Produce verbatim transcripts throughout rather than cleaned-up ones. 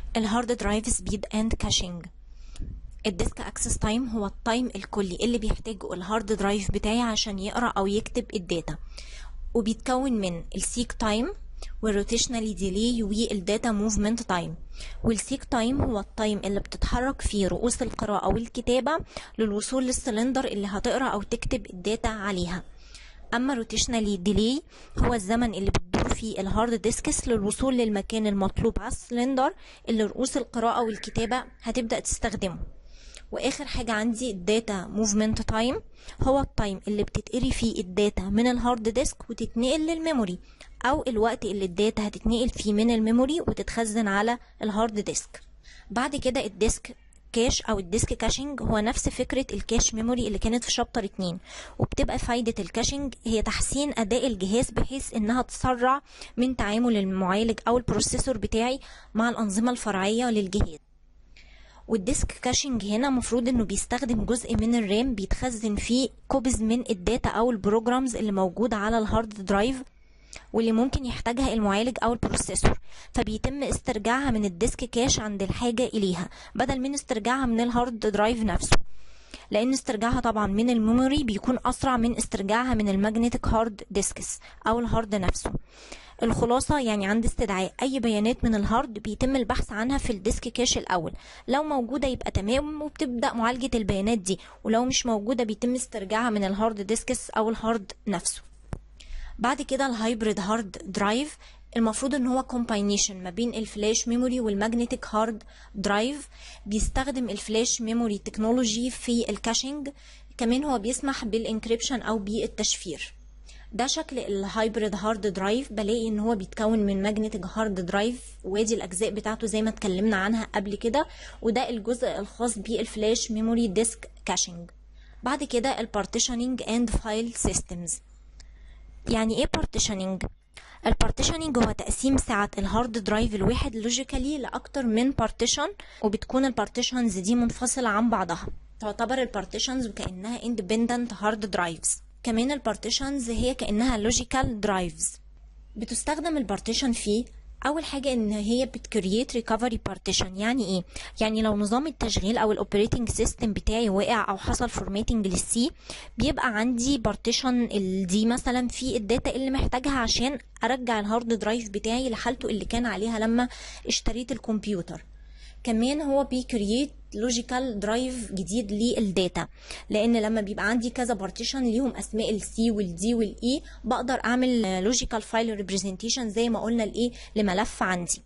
الهارد درايف سبيد اند كاشنج. الديسك اكسس تايم هو التايم الكلي اللي بيحتاجه الهارد درايف بتاعي عشان يقرا او يكتب الداتا، وبيتكون من السيك تايم والروتيشنال ديلي والداتا موفمنت تايم. والسيك تايم هو التايم اللي بتتحرك فيه رؤوس القراءة والكتابة للوصول للسلندر اللي هتقرا او تكتب الداتا عليها. اما روتيشنال ديلي هو الزمن اللي بتدور فيه الهارد ديسكس للوصول للمكان المطلوب على السلندر اللي رؤوس القراءة والكتابة هتبدأ تستخدمه. واخر حاجة عندي الداتا موفمنت تايم، هو التايم اللي بتتقري فيه الداتا من الهارد ديسك وتتنقل للميموري، او الوقت اللي الداتا هتتنقل فيه من الميموري وتتخزن على الهارد ديسك. بعد كده الديسك كاش او الديسك كاشنج هو نفس فكرة الكاش ميموري اللي كانت في شابتر اتنين، وبتبقى فايدة الكاشنج هي تحسين اداء الجهاز بحيث انها تسرع من تعامل المعالج او البروسيسور بتاعي مع الانظمة الفرعية للجهاز. والديسك كاشنج هنا مفروض انه بيستخدم جزء من الرام بيتخزن فيه كوبز من الداتا او البروجرامز اللي موجودة على الهارد درايف واللي ممكن يحتاجها المعالج او البروسيسور، فبيتم استرجاعها من الديسك كاش عند الحاجة اليها بدل من استرجاعها من الهارد درايف نفسه، لان استرجاعها طبعا من الميموري بيكون اسرع من استرجاعها من الماجنتيك هارد ديسكس او الهارد نفسه. الخلاصة يعني عند استدعاء اي بيانات من الهارد بيتم البحث عنها في الديسك كاش الاول، لو موجودة يبقى تمام وبتبدأ معالجة البيانات دي، ولو مش موجودة بيتم استرجاعها من الهارد ديسكس او الهارد نفسه. بعد كده الهايبريد هارد درايف المفروض ان هو كومباينيشن ما بين الفلاش ميموري والماجنتيك هارد درايف، بيستخدم الفلاش ميموري تكنولوجي في الكاشنج، كمان هو بيسمح بالانكريبشن او بالتشفير. ده شكل الهايبريد هارد درايف، بلاقي ان هو بيتكون من ماجنتيك هارد درايف وادي الاجزاء بتاعته زي ما اتكلمنا عنها قبل كده، وده الجزء الخاص بالفلاش ميموري ديسك كاشنج. بعد كده البارتيشنينج اند فايل سيستمز. يعني ايه بارتيشنينج؟ البارتيشنينج هو تقسيم سعة الهارد درايف الواحد لوجيكالي لاكتر من بارتيشن، وبتكون البارتيشنز دي منفصلة عن بعضها، تعتبر البارتيشنز كأنها independent hard drives. كمان البارتيشنز هي كأنها لوجيكال درايفز. بتستخدم البارتيشن فيه اول حاجه ان هي بتكريت ريكفري بارتيشن. يعني ايه؟ يعني لو نظام التشغيل او الاوبريتنج سيستم بتاعي وقع او حصل فورماتنج للسي، بيبقى عندي بارتيشن دي مثلا في الداتا اللي محتاجها عشان ارجع الهارد درايف بتاعي لحالته اللي كان عليها لما اشتريت الكمبيوتر. كمان هو بيكريت لوجيكال درايف جديد للداتا، لان لما بيبقى عندي كذا بارتيشن ليهم اسماء السي والدي والاي بقدر اعمل لوجيكال فايل ريبريزنتيشن زي ما قلنا الايه لملف عندي.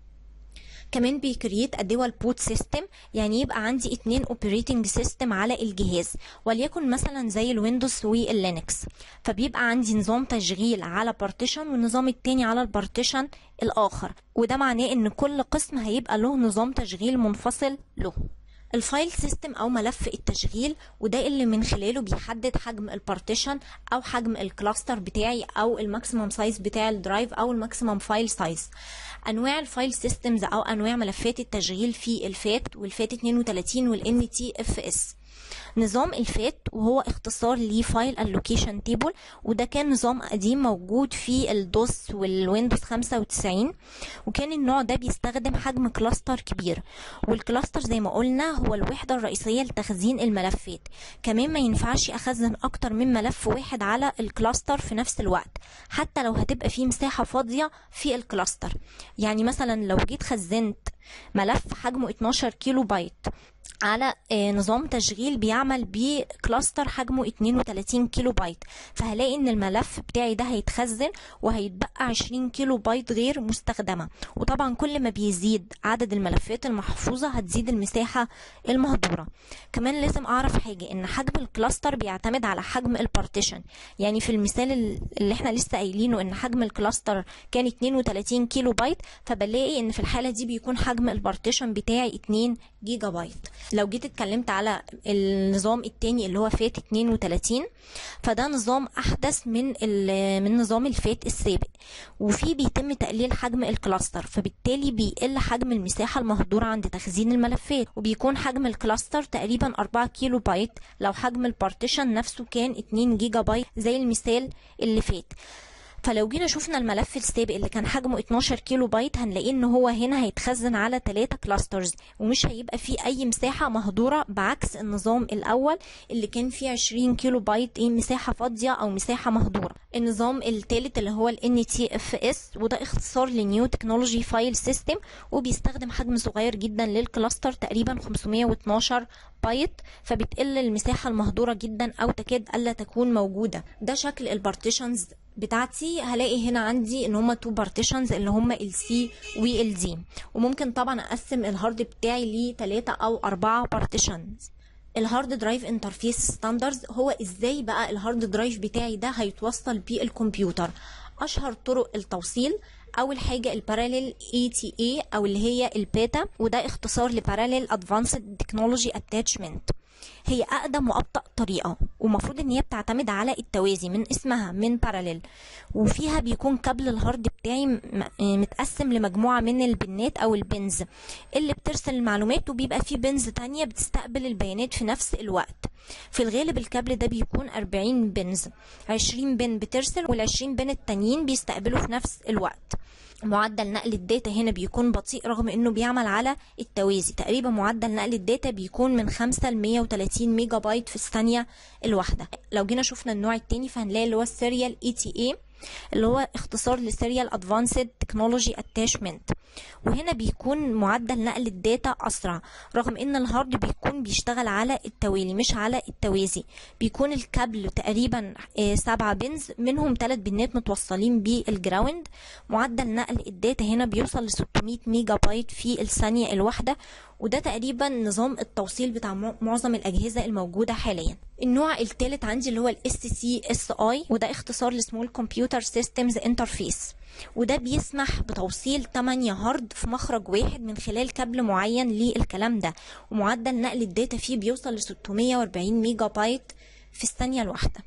كمان بيكريت ادوال بوت سيستم، يعني يبقى عندي اتنين اوبريتنج سيستم على الجهاز، وليكن مثلا زي الويندوز واللينكس، فبيبقى عندي نظام تشغيل على بارتيشن والنظام التاني على البارتيشن الاخر، وده معناه ان كل قسم هيبقى له نظام تشغيل منفصل له. الفايل سيستم او ملف التشغيل، وده اللي من خلاله بيحدد حجم البارتيشن او حجم الكلاستر بتاعي او الماكسيمم سايز بتاع الدرايف او الماكسيمم فايل سايز. انواع الفايل سيستمز او انواع ملفات التشغيل في الفات والفات اتنين وتلاتين والان تي اف اس. نظام الفات وهو اختصار لفايل الوكيشن تيبل، وده كان نظام قديم موجود في الدوس والويندوز خمسة وتسعين، وكان النوع ده بيستخدم حجم كلاستر كبير، والكلاستر زي ما قلنا هو الوحدة الرئيسية لتخزين الملفات. كمان ما ينفعش اخزن اكتر من ملف واحد على الكلاستر في نفس الوقت، حتى لو هتبقى فيه مساحة فاضية في الكلاستر. يعني مثلا لو جيت خزنت ملف حجمه اتناشر كيلو بايت على نظام تشغيل بيعمل بكلاستر حجمه اتنين وتلاتين كيلو بايت، فهلاقي ان الملف بتاعي ده هيتخزن وهيتبقى عشرين كيلو بايت غير مستخدمة. وطبعا كل ما بيزيد عدد الملفات المحفوظة هتزيد المساحة المهدورة. كمان لازم اعرف حاجة، ان حجم الكلاستر بيعتمد على حجم البارتيشن. يعني في المثال اللي احنا لسه قايلينه ان حجم الكلاستر كان اتنين وتلاتين كيلو بايت، فبلاقي ان في الحالة دي بيكون حجم البارتيشن بتاعي اتنين جيجا بايت. لو جيت اتكلمت على النظام التاني اللي هو فات اتنين وتلاتين، فده نظام احدث من من نظام الفات السابق، وفيه بيتم تقليل حجم الكلاستر، فبالتالي بيقل حجم المساحة المهدورة عند تخزين الملفات، وبيكون حجم الكلاستر تقريبا اربعة كيلو بايت لو حجم البارتيشن نفسه كان اتنين جيجا بايت زي المثال اللي فات. فلو جينا شفنا الملف السابق اللي كان حجمه اتناشر كيلو بايت، هنلاقيه ان هو هنا هيتخزن على ثلاثة كلاسترز ومش هيبقى فيه اي مساحة مهدورة، بعكس النظام الاول اللي كان فيه عشرين كيلو بايت ايه مساحة فاضية او مساحة مهدورة. النظام الثالث اللي هو ال إن تي إف إس، وده اختصار لنيو تكنولوجي فايل سيستم، وبيستخدم حجم صغير جدا للكلاستر تقريبا خمسمية واتناشر بايت، فبتقل المساحة المهدورة جدا او تكاد الا تكون موجودة. ده شكل البارتيشنز بتاعتي. هلاقي هنا عندي ان هما تو بارتيشنز اللي هما السي والدي، وممكن طبعا اقسم الهارد بتاعي لتلاتة او اربعة بارتيشنز. الهارد درايف انترفيس ستاندرز هو ازاي بقى الهارد درايف بتاعي ده هيتوصل بيه الكمبيوتر. اشهر طرق التوصيل، اول حاجه الباراليل اي تي اي او اللي هي الباتا، وده اختصار لباراليل ادفانسد تكنولوجي اتاتشمنت. هي اقدم وابطأ طريقه، ومفروض ان هي بتعتمد على التوازي من اسمها من باراليل، وفيها بيكون كابل الهارد بتاعي متقسم لمجموعه من البنات او البنز اللي بترسل المعلومات، وبيبقى فيه بنز تانية بتستقبل البيانات في نفس الوقت. في الغالب الكابل ده بيكون اربعين بنز، عشرين بن بترسل والعشرين بن التانيين بيستقبلوا في نفس الوقت. معدل نقل الداتا هنا بيكون بطيء رغم انه بيعمل على التوازي. تقريبا معدل نقل الداتا بيكون من خمسة ل مية وتلاتين ميجا بايت في الثانية الواحدة. لو جينا شفنا النوع التاني فهنلاقي اللي هو السيريال اي تي اي، اللي هو اختصار لسيريال ادفانسد تكنولوجي اتاشمنت، وهنا بيكون معدل نقل الداتا اسرع رغم ان الهارد بيكون بيشتغل على التوالي مش على التوازي. بيكون الكابل تقريبا سبعة بنز، منهم ثلاث بنات متوصلين بالجراوند. معدل نقل الداتا هنا بيوصل ل ستمية ميجا بايت في الثانية الواحدة، وده تقريبا نظام التوصيل بتاع معظم الأجهزة الموجودة حاليا. النوع الثالث عندي اللي هو ال إس سي إس آي، وده اختصار لسمول كمبيوتر سيستمز انترفيس، وده بيسمح بتوصيل تمانية هارد في مخرج واحد من خلال كابل معين للكلام ده، ومعدل نقل الداتا فيه بيوصل ل ستمية واربعين ميجا بايت في الثانية الواحدة.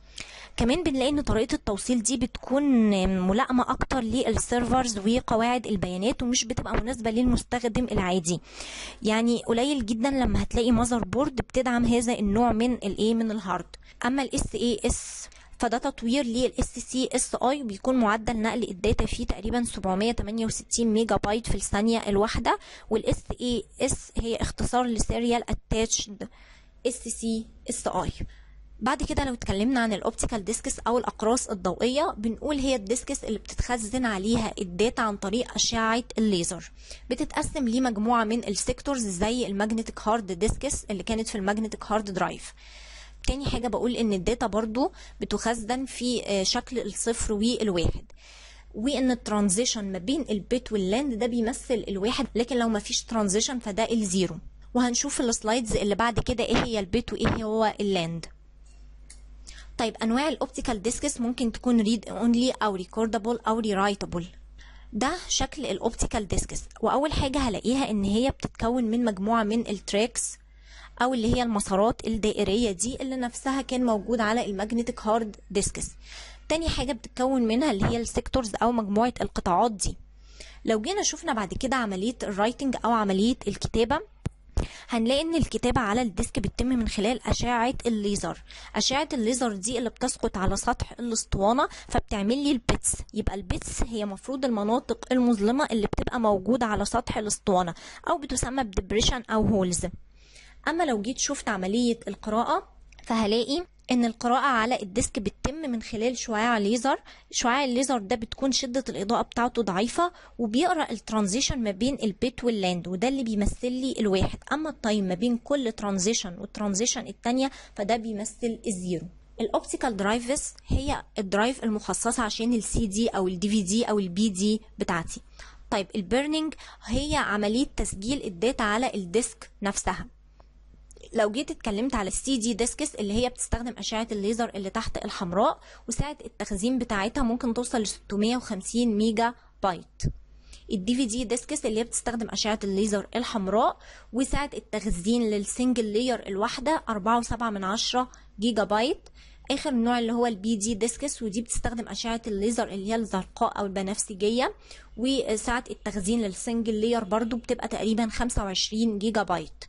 كمان بنلاقي ان طريقة التوصيل دي بتكون ملائمة اكتر للسيرفرز وقواعد البيانات، ومش بتبقى مناسبة للمستخدم العادي. يعني قليل جدا لما هتلاقي ماذر بورد بتدعم هذا النوع من الايه من الهارد. اما الاس اي اس فده تطوير للاس سي اس اي، بيكون معدل نقل الداتا فيه تقريبا سبعمية وتمانية وستين ميجا بايت في الثانية الواحدة، والاس اي اس هي اختصار لسيريال اتاتشد اس سي اس اي. بعد كده لو اتكلمنا عن الاوبتيكال ديسكس او الاقراص الضوئيه، بنقول هي الديسكس اللي بتتخزن عليها الداتا عن طريق اشعه الليزر. بتتقسم لمجموعه من السيكتورز زي الماجنتيك هارد ديسكس اللي كانت في الماجنتيك هارد درايف. تاني حاجه بقول ان الداتا برضو بتخزن في شكل الصفر والواحد، وان الترانزيشن ما بين البيت واللاند ده بيمثل الواحد، لكن لو ما فيش ترانزيشن فده الزيرو. وهنشوف في السلايدز اللي بعد كده ايه هي البيت وايه هو اللاند. طيب انواع الاوبتيكال ديسكس ممكن تكون ريد اونلي او ريكوردابل او ريرايتابل. ده شكل الاوبتيكال ديسكس، واول حاجه هلاقيها ان هي بتتكون من مجموعه من التراكس او اللي هي المسارات الدائريه دي اللي نفسها كان موجود على الماجنتيك هارد ديسكس. تاني حاجه بتتكون منها اللي هي السيكتورز او مجموعه القطاعات دي. لو جينا شفنا بعد كده عمليه الرايتنج او عمليه الكتابه، هنلاقي ان الكتابة على الديسك بتتم من خلال اشعة الليزر. اشعة الليزر دي اللي بتسقط على سطح الاسطوانة فبتعمل لي البيتس. يبقى البيتس هي مفروض المناطق المظلمة اللي بتبقى موجودة على سطح الاسطوانة او بتسمى بديبريشن او هولز. اما لو جيت شفت عملية القراءة، فهلاقي ان القراءة على الديسك بتتم من خلال شعاع ليزر. شعاع الليزر ده بتكون شدة الاضاءة بتاعته ضعيفة، وبيقرأ الترانزيشن ما بين البيت واللاند، وده اللي بيمثل لي الواحد. اما التايم ما بين كل ترانزيشن والترانزيشن التانية فده بيمثل الزيرو. الاوبتيكال درايفز هي الدرايف المخصصة عشان السي دي او الدي في دي او البي دي بتاعتي. طيب البيرنينج هي عملية تسجيل الداتا على الديسك نفسها. لو جيت اتكلمت على السي دي ديسكس اللي هي بتستخدم اشعه الليزر اللي تحت الحمراء، وسعه التخزين بتاعتها ممكن توصل ل ستمية وخمسين ميجا بايت. الدي في دي ديسكس اللي هي بتستخدم اشعه الليزر الحمراء، وسعه التخزين للسنجل لاير الواحده أربعة وسبعة من عشرة جيجا بايت. اخر نوع اللي هو البي دي ديسكس، ودي بتستخدم اشعه الليزر اللي هي الزرقاء او البنفسجيه، وسعه التخزين للسنجل لاير برضو بتبقى تقريبا خمسة وعشرين جيجا بايت.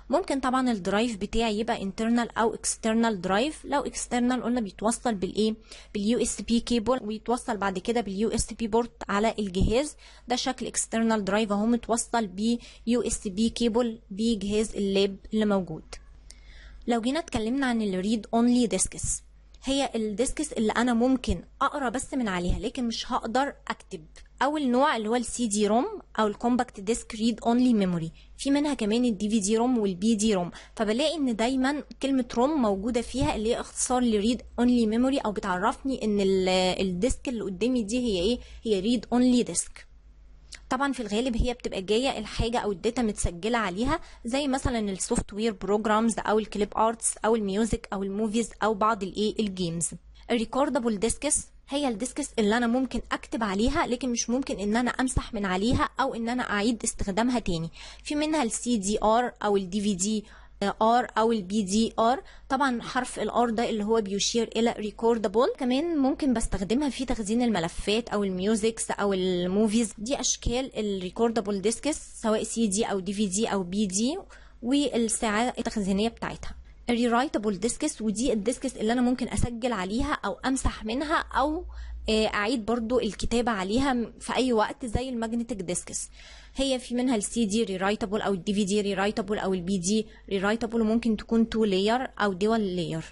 ممكن طبعا الدرايف بتاعي يبقى internal او external درايف. لو external قلنا بيتوصل بالايه باليو اس بي كيبل ويتوصل بعد كده باليو اس بي بورت على الجهاز. ده شكل external درايف اهو متوصل بيو اس بي كيبل بجهاز اللاب اللي موجود. لو جينا اتكلمنا عن الريد اونلي ديسكس، هي الديسكس اللي انا ممكن اقرا بس من عليها لكن مش هقدر اكتب. اول نوع اللي هو السي دي روم او الكومباكت ديسك ريد اونلي ميموري، في منها كمان الدي في دي روم والبي دي روم. فبلاقي ان دايما كلمه روم موجوده فيها اللي هي اختصار لريد اونلي ميموري، او بتعرفني ان الديسك اللي قدامي دي هي ايه، هي ريد اونلي ديسك. طبعا في الغالب هي بتبقى جايه الحاجه او الداتا متسجله عليها، زي مثلا السوفت وير بروجرامز او الكليب ارتس او الميوزك او الموفيز او بعض الايه الجيمز. الريكوردابل ديسكس هي الديسكس اللي انا ممكن اكتب عليها لكن مش ممكن ان انا امسح من عليها او ان انا اعيد استخدامها تاني. في منها السي دي ار او الدي في دي ار او البي دي ار. طبعا حرف الار ده اللي هو بيشير الى ريكوردابل. كمان ممكن بستخدمها في تخزين الملفات او الميوزكس او الموفيز. دي اشكال الريكوردابل ديسكس سواء سي دي او دي في دي او بي دي، والساعه التخزينيه بتاعتها. الريرايتابل ديسكس ودي الديسكس اللي انا ممكن اسجل عليها او امسح منها او اعيد برضو الكتابه عليها في اي وقت، زي الماجنتيك ديسكس. هي في منها السي دي ريرايتابل او الدي في دي ريرايتابل او البي دي ريرايتابل، وممكن تكون تو لاير او دول لاير.